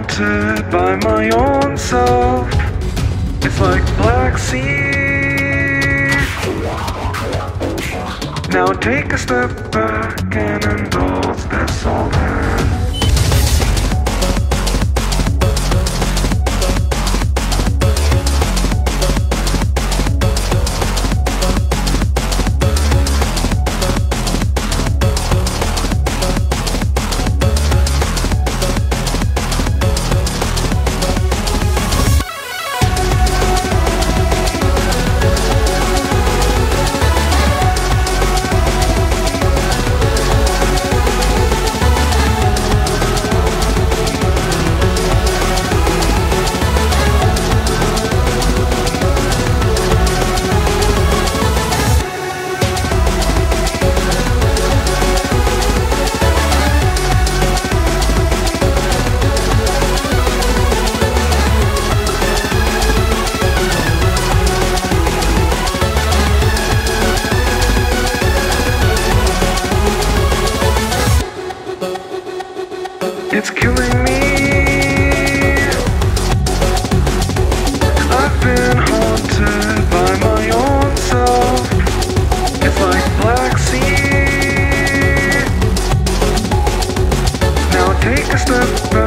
haunted by my own self. It's like black sea. Now take a step back and indulge this old hand. It's killing me. I've been haunted by my own self. It's like black sea. Now take a step back.